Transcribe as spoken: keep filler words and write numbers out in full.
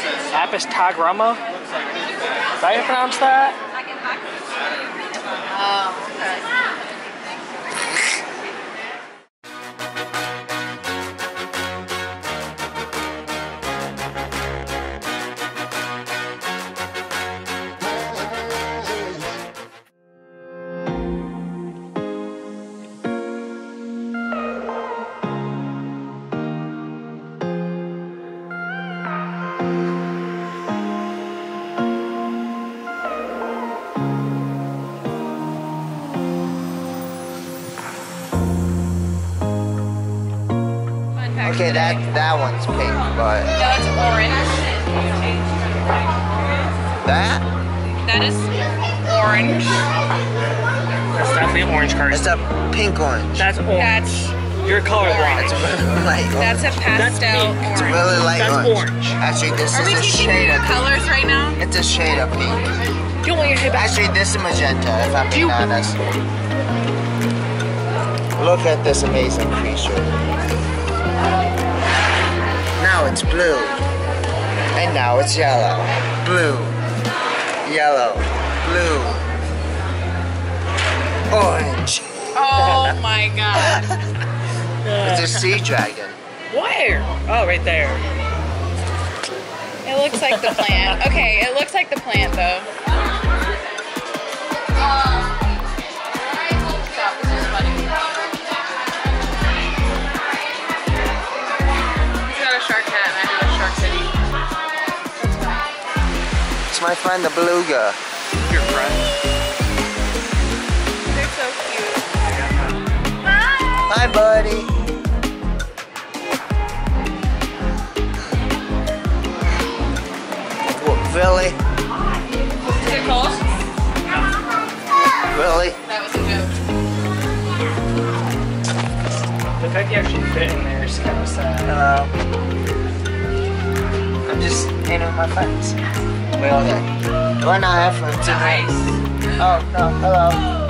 Apis tagrama. Is that how you pronounce that? Oh, okay. Okay, that that one's pink, but No, that's orange. that That is orange. That's definitely orange card. it's a pink orange. That's orange. That's You're colorblind. It's really light orange. that's a pastel pink. It's orange. really light That's orange. orange. Actually, this Are we is a teaching shade you of pink. colors right now? It's a shade of pink. You don't want your head back. Actually, this is magenta, if I'm being You- honest. Look at this amazing creature. Now it's blue. And now it's yellow. Blue. Yellow. Blue. Orange. Oh my god. It's a sea dragon. Where? Oh, right there. It looks like the plant. Okay, it looks like the plant though. Stop, this is funny. He's got a shark hat and I have a shark city. It's my friend the beluga. Your friend. They're so cute. Hi, buddy. What, really? Is it cold? Really? That was a joke. The fact you actually fit in there is kind of sad. Hello. I'm just hanging with my friends. We all day. We're not having fun tonight. Nice. Oh, no. Hello.